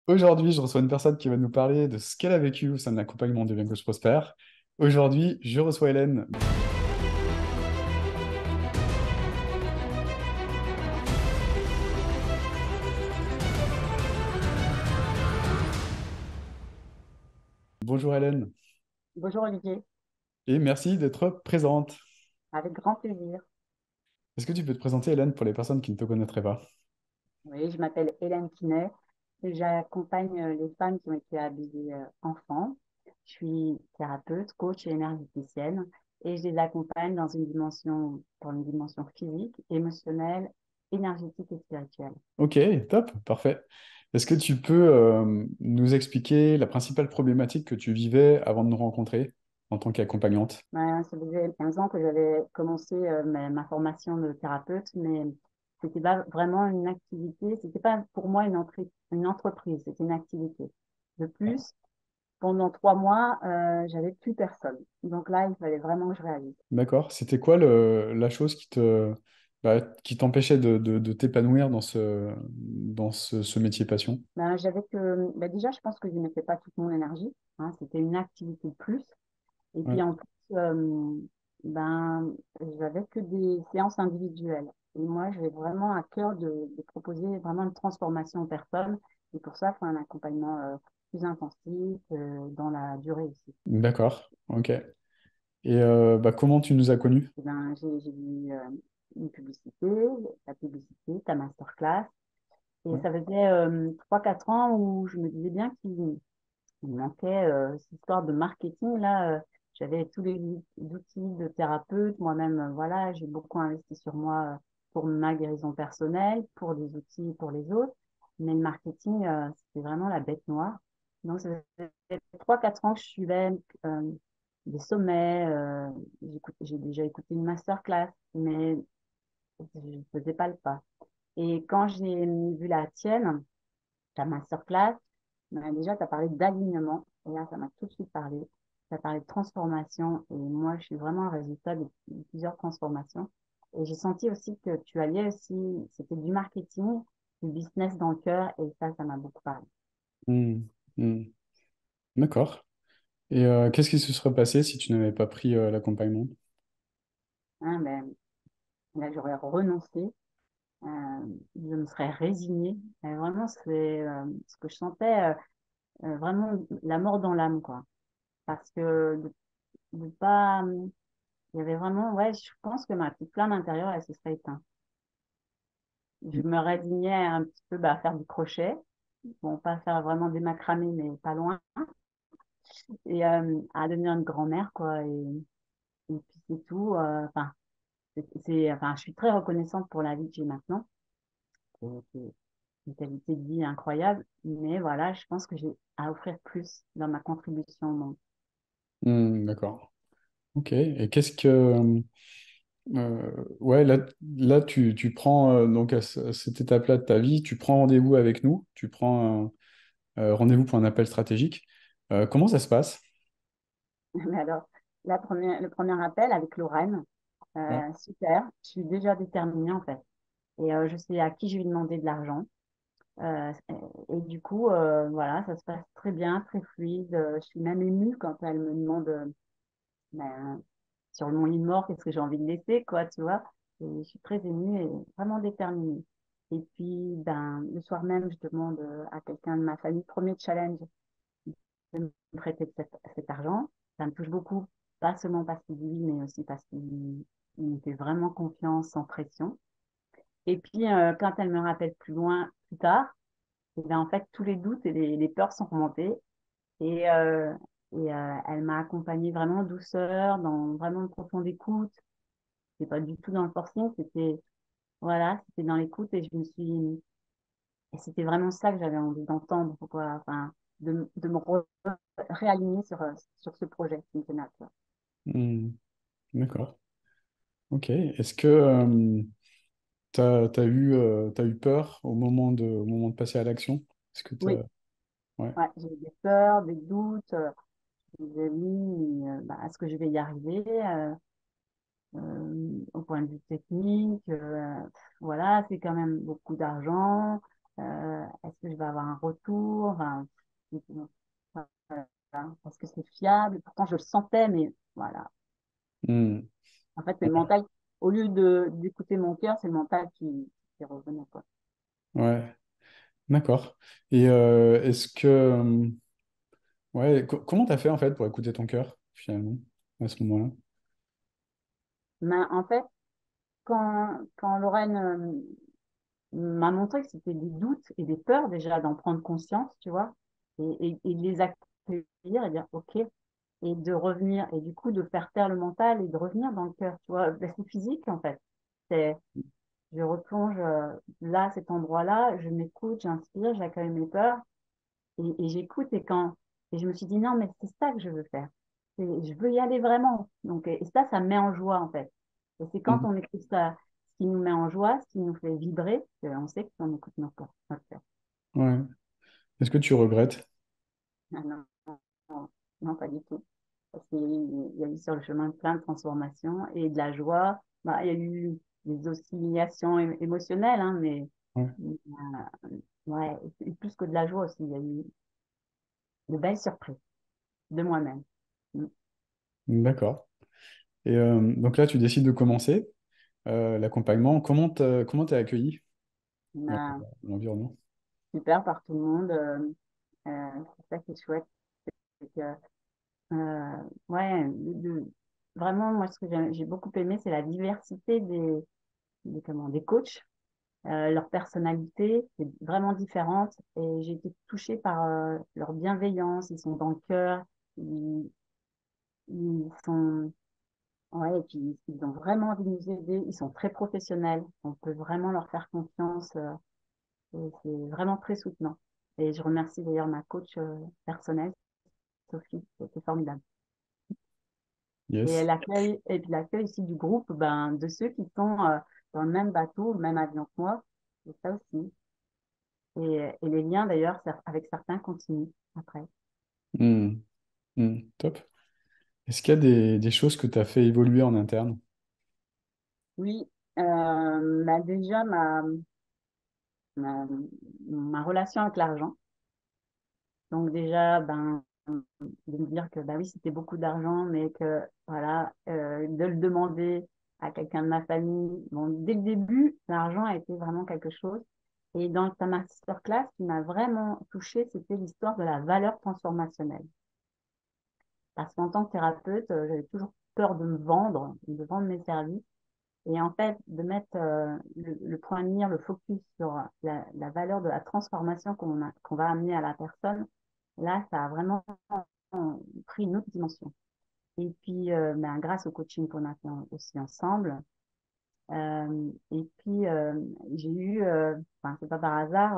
Aujourd'hui, je reçois une personne qui va nous parler de ce qu'elle a vécu au sein de l'accompagnement de Bien que je prospère. Aujourd'hui, je reçois Hélène. Bonjour Hélène, Bonjour Olivier, et merci d'être présente. avec grand plaisir. Est-ce que tu peux te présenter Hélène pour les personnes qui ne te connaîtraient pas? Oui, je m'appelle Hélène Quinet et j'accompagne les femmes qui ont été abusées enfants. Je suis thérapeute, coach et énergéticienne et je les accompagne dans une dimension physique, émotionnelle, énergétique et spirituelle. Ok, top, parfait. Est-ce que tu peux nous expliquer la principale problématique que tu vivais avant de nous rencontrer en tant qu'accompagnante? Ça faisait 15 ans que j'avais commencé ma formation de thérapeute, mais c'était pas vraiment une activité, c'était pas pour moi une entreprise, c'était une activité. De plus, pendant 3 mois, j'avais plus personne. Donc là, il fallait vraiment que je réagisse. D'accord. C'était quoi la chose qui t'empêchait de t'épanouir dans ce métier passion? Déjà, je pense que je ne mettais pas toute mon énergie, hein, c'était une activité de plus. Et puis Ouais. en plus, ben, j'avais que des séances individuelles. Et moi, j'ai vraiment à cœur de proposer vraiment une transformation aux personnes. Et pour ça, il faut un accompagnement plus intensif, dans la durée aussi. D'accord. Ok. Et comment tu nous as connus? Et ben, j'ai vu une publicité, la publicité, ta masterclass. Et Ouais. ça faisait 3-4 ans où je me disais bien qu'il me manquait cette histoire de marketing. Là, j'avais tous les outils de thérapeute. Moi-même, voilà, j'ai beaucoup investi sur moi pour ma guérison personnelle, pour des outils pour les autres. Mais le marketing, c'était vraiment la bête noire. Donc, ça fait 3-4 ans que je suivais des sommets. J'ai déjà écouté une masterclass, mais je ne faisais pas le pas. Et quand j'ai vu la tienne, ta masterclass, déjà, tu as parlé d'alignement. Et là, ça m'a tout de suite parlé. Tu as parlé de transformation. Et moi, je suis vraiment un résultat de plusieurs transformations. Et j'ai senti aussi que tu alliais aussi, c'était du marketing, du business dans le cœur. Et ça m'a beaucoup parlé. Hmm. Hmm. D'accord. Et qu'est-ce qui se serait passé si tu n'avais pas pris l'accompagnement? Hein, là, j'aurais renoncé. euh, je me serais résignée. Et vraiment, c'est ce que je sentais, vraiment la mort dans l'âme, quoi. Parce que de pas, il y avait vraiment, ouais, je pense que ma petite flamme intérieure, elle se serait éteinte. Je me résignais un petit peu à faire du crochet. Bon, pas faire vraiment des macramés, mais pas loin. Et à devenir une grand-mère, quoi. Et puis c'est tout. Enfin, enfin, je suis très reconnaissante pour la vie que j'ai maintenant. C'est une qualité de vie incroyable. Mais voilà, je pense que j'ai à offrir plus dans ma contribution au monde. Hmm, d'accord. Ok. Et qu'est-ce que... ouais, là tu prends, donc à cette étape-là de ta vie, tu prends rendez-vous avec nous, tu prends rendez-vous pour un appel stratégique. Comment ça se passe? Mais alors, le premier appel avec Lorraine, Ouais. super. Je suis déjà déterminée, en fait. Et je sais à qui je vais demander de l'argent. Euh, et du coup, voilà, ça se passe très bien, très fluide. Je suis même émue quand elle me demande ben, sur mon lit de mort, qu'est-ce que j'ai envie de laisser, quoi, tu vois. Et je suis très émue et vraiment déterminée. Et puis, ben, le soir même, je demande à quelqu'un de ma famille, premier challenge, de me prêter cet argent. Ça me touche beaucoup, pas seulement parce qu'il dit oui, mais aussi parce qu'il me fait vraiment confiance, sans pression. Et puis, quand elle me rappelle plus loin, plus tard, et bien, en fait, tous les doutes et les peurs sont remontés. Et, elle m'a accompagnée vraiment en douceur, dans vraiment une profonde écoute. C'est pas du tout dans le forcing, voilà, c'était dans l'écoute et c'était vraiment ça que j'avais envie d'entendre, quoi. Enfin, de me réaligner sur ce projet qui me tenait à cœur. Hmm, d'accord. Ok. Est-ce que t'as eu peur au moment de passer à l'action? Est-ce que Oui, ouais. ouais, j'ai eu des peurs, des doutes. Je me disais, oui, est-ce que je vais y arriver? Au point de vue technique, voilà, c'est quand même beaucoup d'argent. Est-ce que je vais avoir un retour? Enfin, voilà. Est-ce que c'est fiable? Pourtant, je le sentais, mais voilà. Hmm. En fait, c'est le mental, au lieu de d'écouter mon cœur, c'est le mental qui revenait, quoi. Ouais, d'accord. Et est-ce que... ouais, comment t'as fait en fait pour écouter ton cœur, finalement, à ce moment-là? Mais en fait, quand Lorraine m'a montré que c'était des doutes et des peurs déjà d'en prendre conscience, tu vois, et de les accueillir et dire OK, et de revenir, et du coup de faire taire le mental et de revenir dans le cœur, tu vois, ben, c'est physique en fait. C'est, je replonge là, cet endroit-là, je m'écoute, j'inspire, j'accueille mes peurs et j'écoute et je me suis dit non, mais c'est ça que je veux faire. Je veux y aller vraiment. Donc, et ça me met en joie en fait. Et c'est quand Hmm. on écoute ça, ce qui nous met en joie, ce qui nous fait vibrer, on sait qu'on écoute notre cœur. Ouais. Est-ce que tu regrettes? Ah non, non, non, pas du tout. Parce qu'il y a eu sur le chemin plein de transformations et de la joie. Bah, il y a eu des oscillations émotionnelles, hein, mais Ouais. ouais, et plus que de la joie aussi, il y a eu de belles surprises de moi-même. Mm. D'accord. Et donc là, tu décides de commencer l'accompagnement. Comment t'es accueilli dans Ben, l'environnement? super par tout le monde. C'est ça qui est chouette. C'est que, ouais, vraiment, moi, ce que j'ai beaucoup aimé, c'est la diversité des coachs. Leur personnalité est vraiment différente et j'ai été touchée par leur bienveillance. Ils sont dans le cœur, ils sont, ouais, et puis ils ont vraiment envie de nous aider. Ils sont très professionnels. On peut vraiment leur faire confiance. Et c'est vraiment très soutenant. Et je remercie d'ailleurs ma coach personnelle, Sophie, c'était formidable. Et Yes. l'accueil, et puis l'accueil ici du groupe, ben, de ceux qui sont dans le même bateau, le même avion que moi, c'est ça aussi. Et les liens d'ailleurs avec certains continuent après. Hmm. Hmm. Top. Est-ce qu'il y a des choses que tu as fait évoluer en interne? Oui, bah déjà ma, ma relation avec l'argent. Donc déjà, ben, de me dire que bah oui, c'était beaucoup d'argent, mais que voilà, de le demander à quelqu'un de ma famille. Bon, dès le début, l'argent a été vraiment quelque chose. Et dans ta masterclass, ce qui m'a vraiment touchée, c'était l'histoire de la valeur transformationnelle. Parce qu'en tant que thérapeute, j'avais toujours peur de vendre mes services. Et en fait, de mettre le point de mire, le focus sur la valeur de la transformation qu'on va amener à la personne, là, ça a vraiment pris une autre dimension. Et puis, ben, grâce au coaching qu'on a fait aussi ensemble, et puis j'ai eu, enfin, c'est pas par hasard,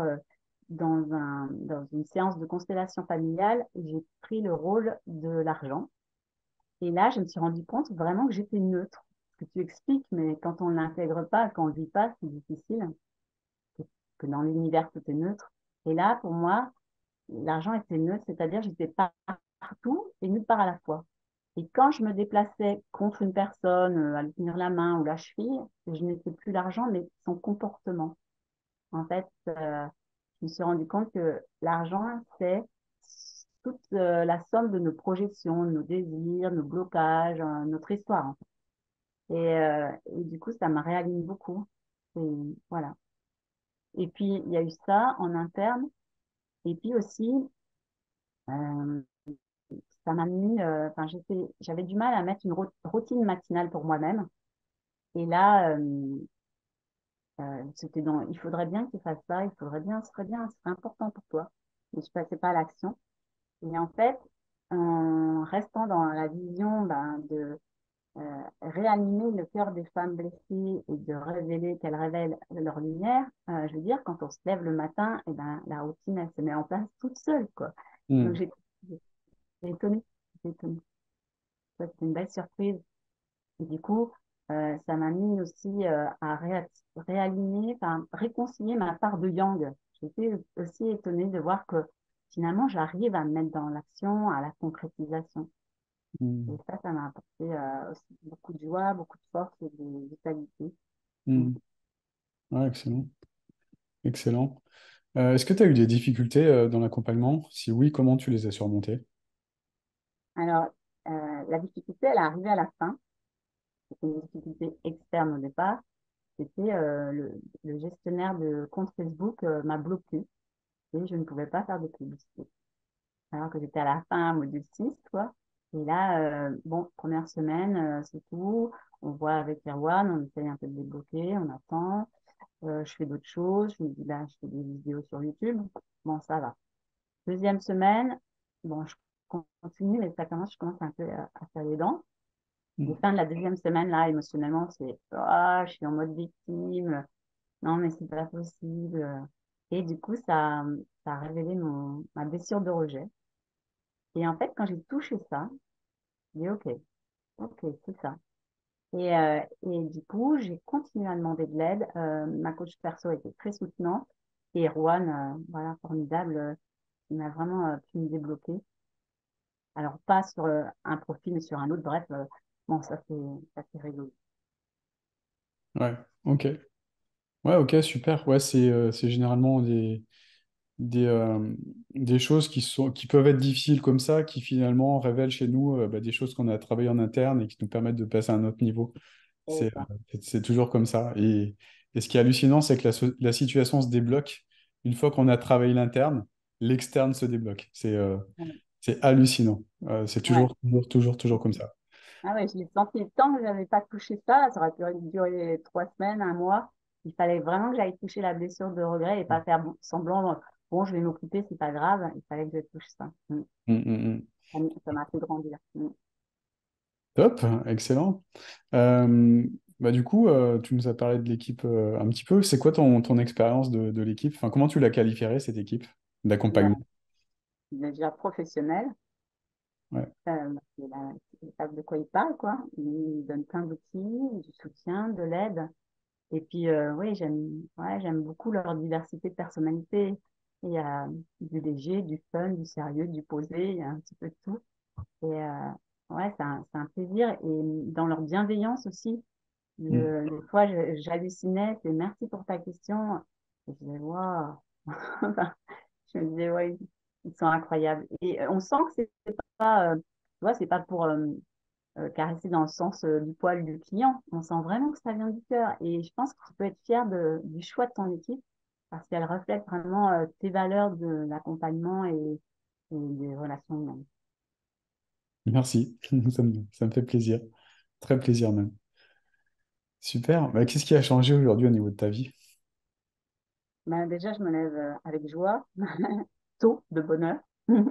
dans une séance de constellation familiale, j'ai pris le rôle de l'argent. Et là, je me suis rendu compte vraiment que j'étais neutre. Ce que tu expliques, mais quand on ne l'intègre pas, quand on ne le vit pas, c'est difficile, que, que dans l'univers, tout est neutre. Et là, pour moi, l'argent était neutre, c'est-à-dire j'étais partout et nulle part à la fois. Et quand je me déplaçais contre une personne, à lui tenir la main ou la cheville, je n'étais plus l'argent, mais son comportement. En fait, je me suis rendu compte que l'argent, c'est toute la somme de nos projections, de nos désirs, nos blocages, notre histoire, en fait. Et du coup, ça m'a réaligné beaucoup. Et voilà. Et puis, il y a eu ça en interne. Et puis aussi, euh, ça m'a mis, enfin, j'avais du mal à mettre une routine matinale pour moi-même. Et là, c'était il faudrait bien que tu fasses ça, il faudrait bien, ce serait bien, ce serait important pour toi. Mais je passais pas à l'action. Et en fait, en restant dans la vision ben, de réanimer le cœur des femmes blessées et de révéler qu'elles révèlent leur lumière, je veux dire, quand on se lève le matin, et ben, la routine, elle se met en place toute seule, quoi. Donc, Hmm. j'ai étonnée. J'étais étonnée. Ça, c'était une belle surprise. Et du coup, ça m'a mis aussi à réaligner, enfin, réconcilier ma part de yang. J'étais aussi étonnée de voir que finalement, j'arrive à me mettre dans l'action, à la concrétisation. Et Hmm. ça m'a apporté aussi beaucoup de joie, beaucoup de force et de vitalité. Mm. Hmm. Ouais, excellent. Excellent. Est-ce que tu as eu des difficultés dans l'accompagnement? Si oui, comment tu les as surmontées? Alors, la difficulté, elle est arrivée à la fin. C'était une difficulté externe au départ. C'était le gestionnaire de compte Facebook m'a bloqué et je ne pouvais pas faire de publicité. Alors que j'étais à la fin, module 6 quoi. Et là, bon, première semaine, c'est tout. On voit avec Erwan, on essaye un peu de débloquer, on attend. Je fais d'autres choses. Je me dis, là, je fais des vidéos sur YouTube. Bon, ça va. Deuxième semaine, bon, je continue, mais je commence un peu à faire les dents. Les fins de la deuxième semaine, là, émotionnellement, c'est, ah, je suis en mode victime. Non, mais c'est pas possible. Et du coup, ça a révélé ma blessure de rejet. Et en fait, quand j'ai touché ça, j'ai dit, OK, OK, c'est ça. Et du coup, j'ai continué à demander de l'aide. Ma coach perso était très soutenante. Et Erwan, voilà, formidable, il m'a vraiment pu me débloquer. Alors, pas sur un profil, mais sur un autre. Bref, bon, ça c'est rigolo. Ouais, ok. Ouais, ok, super. Ouais, c'est généralement des, euh, des choses qui peuvent être difficiles comme ça, qui finalement révèlent chez nous bah, des choses qu'on a travaillées en interne et qui nous permettent de passer à un autre niveau. C'est C'est ça. c'est toujours comme ça. Et ce qui est hallucinant, c'est que la situation se débloque une fois qu'on a travaillé l'interne, l'externe se débloque. C'est hallucinant. C'est Ouais. toujours comme ça. Ah ouais, je l'ai senti. Tant que je n'avais pas touché ça, ça aurait pu durer 3 semaines, un mois. Il fallait vraiment que j'aille toucher la blessure de regret et pas faire semblant, bon, je vais m'occuper, c'est pas grave. Il fallait que je touche ça. Mm, mm, mm. Ça m'a fait grandir. Top, excellent. Bah du coup, tu nous as parlé de l'équipe un petit peu. C'est quoi ton expérience de l'équipe? Enfin, comment tu la qualifierais, cette équipe d'accompagnement? Ben, déjà professionnel, Ouais. ils savent de quoi ils parlent, quoi. Ils donnent plein d'outils, du soutien, de l'aide. Et puis, oui, j'aime beaucoup leur diversité de personnalité. Il y a du léger, du fun, du sérieux, du posé, il y a un petit peu de tout. Et ouais, c'est un plaisir. Et dans leur bienveillance aussi, Mm. des fois, j'hallucinais, c'est merci pour ta question. Et je disais, waouh! Enfin, je me disais, ouais, ils sont incroyables. Et on sent que c'est pas, tu vois, c'est pas pour caresser dans le sens du poil du client. On sent vraiment que ça vient du cœur. Et je pense que tu peux être fier du choix de ton équipe parce qu'elle reflète vraiment tes valeurs de l'accompagnement et des relations humaines. Merci, ça me fait plaisir. Très plaisir même. Super. Bah, qu'est-ce qui a changé aujourd'hui au niveau de ta vie? Ben, déjà, je me lève avec joie, tôt, de bonne heure.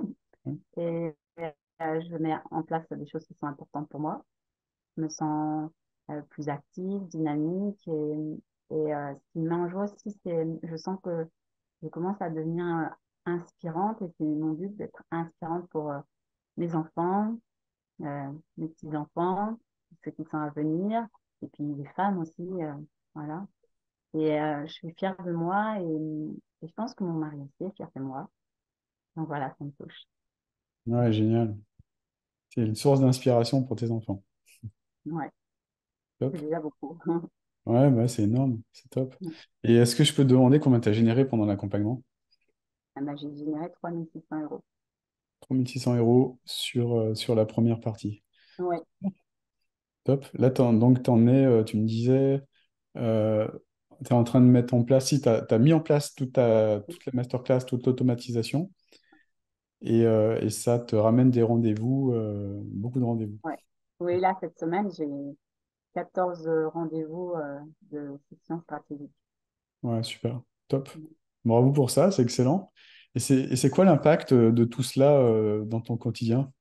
Et je mets en place des choses qui sont importantes pour moi. Je me sens plus active, dynamique. Ce qui me met en joie aussi, c'est je sens que je commence à devenir inspirante et c'est mon but d'être inspirante pour mes enfants, mes petits-enfants, ceux qui sont à venir, et puis les femmes aussi, voilà. Et je suis fière de moi et je pense que mon mari aussi est fier de moi. Donc voilà, ça me touche. Ouais, génial. C'est une source d'inspiration pour tes enfants. Ouais, Top. c'est déjà beaucoup. Ouais, bah, c'est énorme. C'est top. Et est-ce que je peux te demander combien tu as généré pendant l'accompagnement? Ah ben, j'ai généré 3 600 euros. 3600 € sur la première partie. Ouais, Top. Là, donc, t'en es, tu me disais, tu es en train de mettre en place, si tu as mis en place toute la masterclass, toute l'automatisation, et ça te ramène des rendez-vous, beaucoup de rendez-vous. ouais. Oui, là, cette semaine, j'ai 14 rendez-vous de session stratégique. Ouais, super. Top. Bravo pour ça, c'est excellent. Et c'est quoi l'impact de tout cela dans ton quotidien?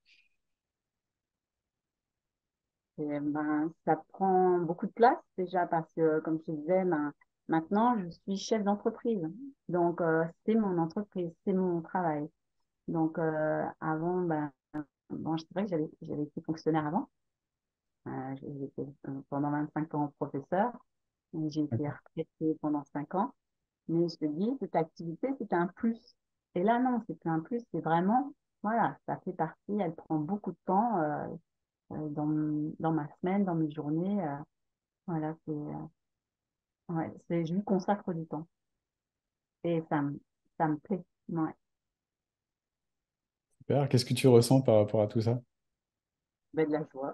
Et, ben, ça prend beaucoup de place déjà parce que, comme je te disais, ben, maintenant, je suis chef d'entreprise. Donc, c'est mon entreprise, c'est mon travail. Donc, avant, ben, bon, c'est vrai que j'avais été fonctionnaire avant. J'ai été pendant 25 ans professeur. Et j'ai été D'accord. retraitée pendant 5 ans. Mais je te dis, cette activité, c'est un plus. Et là, non, c'est plus un plus, c'est vraiment, voilà, ça fait partie, elle prend beaucoup de temps dans ma semaine, dans mes journées. Voilà, ouais, je lui consacre du temps. Et ça me plaît. Ouais. Super. Qu'est-ce que tu ressens par rapport à tout ça? Ben, de la joie.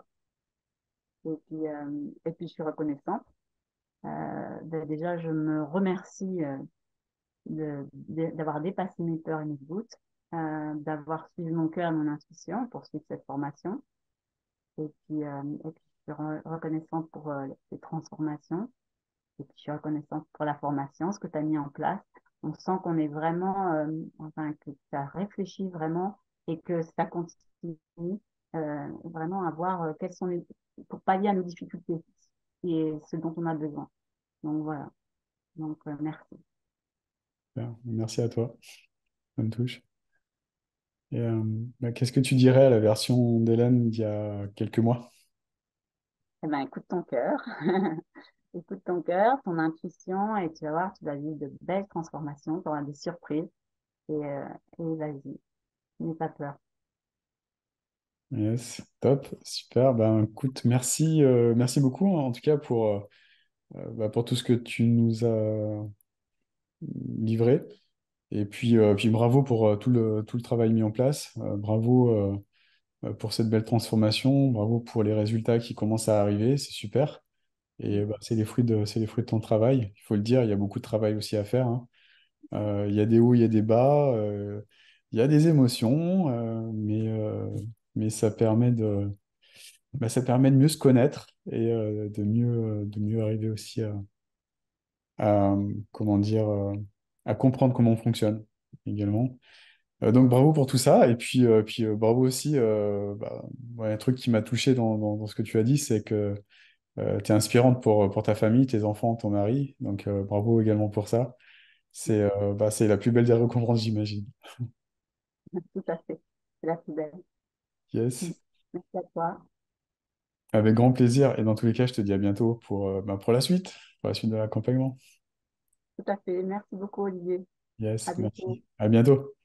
Et puis, je suis reconnaissante. Ben, déjà, je me remercie d'avoir dépassé mes peurs et mes doutes, d'avoir suivi mon cœur et mon intuition pour suivre cette formation. Et puis je suis reconnaissante pour les transformations. Et puis, je suis reconnaissante pour la formation, ce que tu as mis en place. On sent qu'on est vraiment, enfin, que tu as réfléchi vraiment et que ça continue vraiment à voir quels sont les, pour pallier à nos difficultés et ce dont on a besoin. Donc voilà. Donc merci. Super. Merci à toi. Ça me touche. Et bah, qu'est-ce que tu dirais à la version d'Hélène d'il y a quelques mois? Eh ben, écoute ton cœur. Écoute ton cœur, ton intuition et tu vas voir, tu vas vivre de belles transformations, tu auras des surprises et vas-y, n'aie pas peur. Yes, top, super. Ben, écoute, merci, merci beaucoup en tout cas bah, pour tout ce que tu nous as livré. Et puis bravo pour tout le travail mis en place. Bravo pour cette belle transformation. Bravo pour les résultats qui commencent à arriver. C'est super. Et bah, c'est les fruits de ton travail. Il faut le dire, il y a beaucoup de travail aussi à faire, hein. Il y a des hauts, il y a des bas, il y a des émotions, mais ça permet de mieux se connaître et de mieux arriver aussi comment dire, à comprendre comment on fonctionne également. Donc bravo pour tout ça. Et puis bravo aussi, bah, ouais, un truc qui m'a touché dans ce que tu as dit, c'est que tu es inspirante pour ta famille, tes enfants, ton mari. Donc bravo également pour ça. C'est la plus belle des récompenses, j'imagine. Tout à fait. C'est la plus belle. Yes, Merci à toi. avec grand plaisir. Et dans tous les cas, je te dis à bientôt pour la suite de l'accompagnement. Tout à fait. Merci beaucoup, Olivier. Yes, À bientôt. merci. À bientôt.